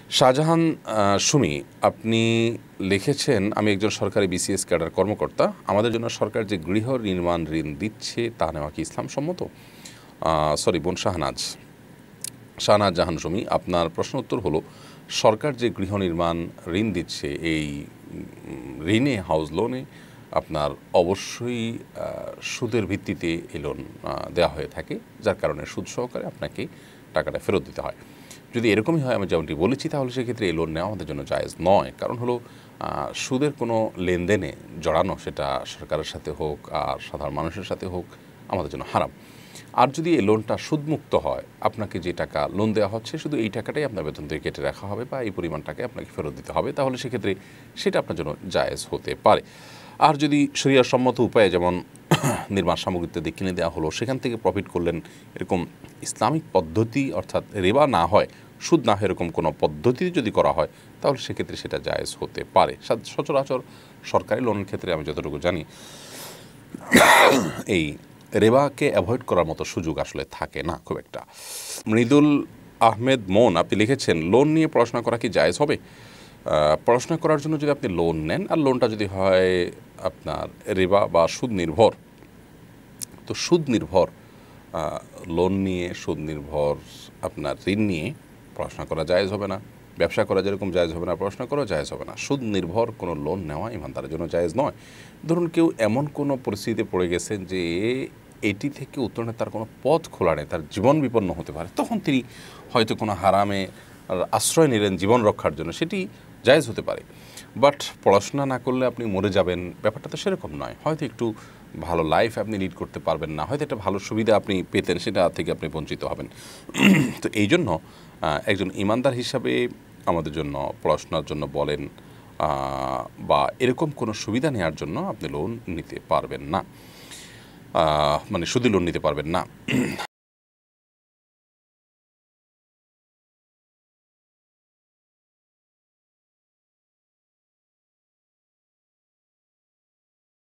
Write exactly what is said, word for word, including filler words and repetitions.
শাহজাহান সুমি, আপনি লিখেছেন, আমি একজন সরকারি বিসিএস ক্যাডার কর্মকর্তা। আমাদের জন্য সরকার যে গৃহ নির্মাণ ঋণ দিচ্ছে তা নেওয়া কি ইসলাম সম্মত? সরি বোন শাহনাজ শাহনাজ জাহান সুমি, আপনার প্রশ্ন উত্তর হলো, সরকার যে গৃহ নির্মাণ ঋণ দিচ্ছে, এই ঋণে হাউস লোনে আপনার অবশ্যই সুদের ভিত্তিতে এই লোন দেওয়া হয়ে থাকে, যার কারণে সুদ সহকারে আপনাকে টাকাটা ফেরত দিতে হয়। যদি এরকমই হয় আমি যেমনটি বলেছি, তাহলে সেক্ষেত্রে এই লোন নেওয়া আমাদের জন্য জায়েজ নয়। কারণ হলো সুদের কোনো লেনদেনে জড়ানো, সেটা সরকারের সাথে হোক আর সাধারণ মানুষের সাথে হোক, আমাদের জন্য হারাম। আর যদি এই লোনটা সুদমুক্ত হয়, আপনাকে যে টাকা লোন দেওয়া হচ্ছে শুধু এই টাকাটাই আপনার বেতন থেকে কেটে রাখা হবে বা এই পরিমাণ টাকায় আপনাকে ফেরত দিতে হবে, তাহলে সেক্ষেত্রে সেটা আপনার জন্য জায়েজ হতে পারে। আর যদি শরিয়া সম্মত উপায়ে, যেমন নির্মাণ সামগ্রী ইত্যাদি কিনে দেওয়া হলো, সেখান থেকে প্রফিট করলেন, এরকম ইসলামিক পদ্ধতি অর্থাৎ রিবা না হয়, সুদ না হয়, এরকম কোনো পদ্ধতি যদি করা হয়, তাহলে সেক্ষেত্রে সেটা জায়েজ হতে পারে। সচরাচর সরকারি লোনের ক্ষেত্রে আমি যতটুকু জানি, এই রেবাকে অ্যাভয়েড করার মতো সুযোগ আসলে থাকে না খুব একটা। মৃদুল আহমেদ মন, আপনি লিখেছেন, লোন নিয়ে পড়াশোনা করা কি জায়েজ হবে? পড়াশোনা করার জন্য যদি আপনি লোন নেন, আর লোনটা যদি হয় আপনার রিবা বা সুদ নির্ভর, তো সুদ নির্ভর লোন নিয়ে, সুদ নির্ভর আপনার ঋণ নিয়ে পড়াশোনা করা জায়েজ হবে না। ব্যবসা করা যেরকম জায়েজ হবে না, পড়াশোনা করাও জায়েজ হবে না। সুদ নির্ভর কোনো লোন নেওয়া ইমানদারের জন্য জায়েজ নয়। ধরুন কেউ এমন কোনো পরিস্থিতিতে পড়ে গেছেন যে এটি থেকে উত্তরণের তার কোনো পথ খোলা নেই, তার জীবন বিপন্ন হতে পারে, তখন তিনি হয়তো কোনো হারামে আশ্রয় নিলেন জীবন রক্ষার জন্য, সেটি জায়েজ হতে পারে। বাট পড়াশোনা না করলে আপনি মরে যাবেন, ব্যাপারটা তো সেরকম নয়। হয়তো একটু ভালো লাইফ আপনি লিড করতে পারবেন না, হয়তো একটা ভালো সুবিধা আপনি পেতেন, সেটা থেকে আপনি বঞ্চিত হবেন। তো এই জন্য একজন ইমানদার হিসাবে আমাদের জন্য পড়াশোনার জন্য বলেন বা এরকম কোনো সুবিধা নেওয়ার জন্য আপনি লোন নিতে পারবেন না, মানে সুদী লোন নিতে পারবেন না।